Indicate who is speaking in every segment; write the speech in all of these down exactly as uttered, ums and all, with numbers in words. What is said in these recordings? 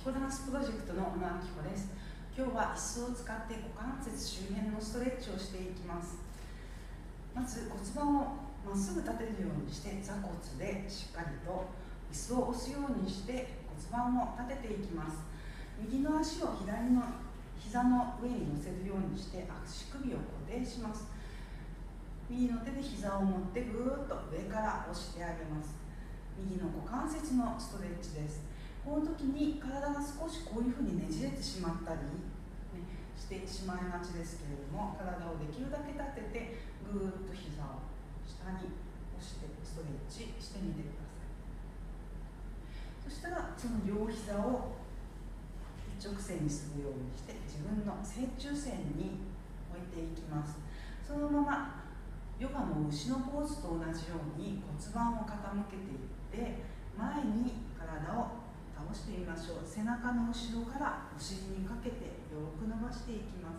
Speaker 1: コダンスプロジェクトの小野明子です。今日は椅子を使って股関節周辺のストレッチをしていきます。まず骨盤をまっすぐ立てるようにして座骨でしっかりと椅子を押すようにして骨盤を立てていきます。右の足を左の膝の上に乗せるようにして足首を固定します。右の手で膝を持ってぐーっと上から押してあげます。右の股関節のストレッチです。この時に体が少しこういうふうにねじれてしまったり、ね、してしまいがちですけれども、体をできるだけ立ててぐーっと膝を下に押してストレッチしてみてください。そしたらその両膝を一直線にするようにして自分の正中線に置いていきます。そのままヨガの牛のポーズと同じように骨盤を傾けていって前に体を倒してみましょう。背中の後ろからお尻にかけてよく伸ばしていきます。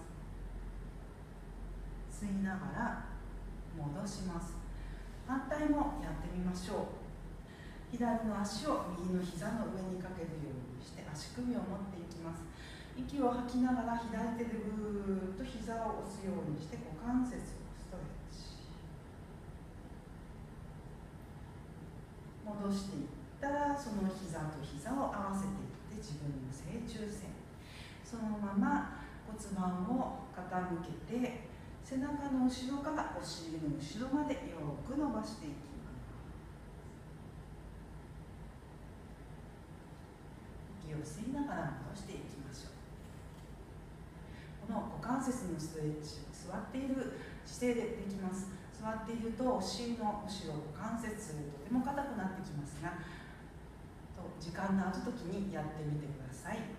Speaker 1: 吸いながら戻します。反対もやってみましょう。左の足を右の膝の上にかけるようにして足首を持っていきます。息を吐きながら左手でぐーっと膝を押すようにして股関節をストレッチ。戻していったらその膝と膝を合わせていって自分の正中線、そのまま骨盤を傾けて背中の後ろからお尻の後ろまでよく伸ばしていきます。息を吸いながら戻していきましょう。この股関節のストレッチ、座っている姿勢でできます。座っているとお尻の後ろ股関節とても硬くなってきますが、時間のある時にやってみてください。